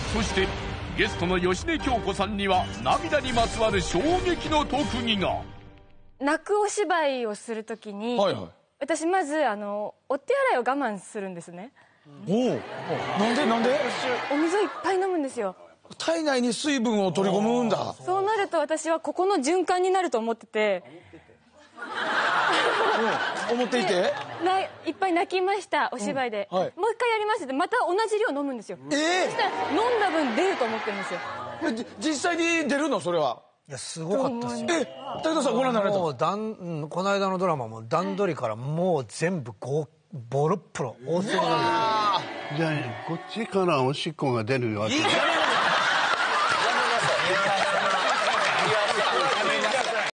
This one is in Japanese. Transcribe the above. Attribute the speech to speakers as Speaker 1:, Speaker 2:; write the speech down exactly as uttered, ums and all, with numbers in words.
Speaker 1: そしてゲストの芳根京子さんには涙にまつわる衝撃の特技が。
Speaker 2: 泣くお芝居をするときに、はいはい、私まずあのお手洗いを我慢するんですね。
Speaker 3: おお、なんでなんで？
Speaker 2: お水をいっぱい飲むんですよ。
Speaker 3: 体内に水分を取り込むんだ。
Speaker 2: そうなると私はここの循環になると思ってて
Speaker 3: 思っていて
Speaker 2: ないっぱい泣きましたお芝居で、うんはい、もう一回やりますってまた同じ量飲むんですよ。えー、そしたら飲んだ分出ると思ってるんですよ。
Speaker 3: 実際に出るのそれは？
Speaker 4: いやすごかったですよ。
Speaker 3: え、武田さんご覧になられた？
Speaker 4: もうだん、うん、この間のドラマも段取りからもう全部ゴボロップロ大粒なんですよ。
Speaker 5: じゃあこっちからおしっこが出るわけ。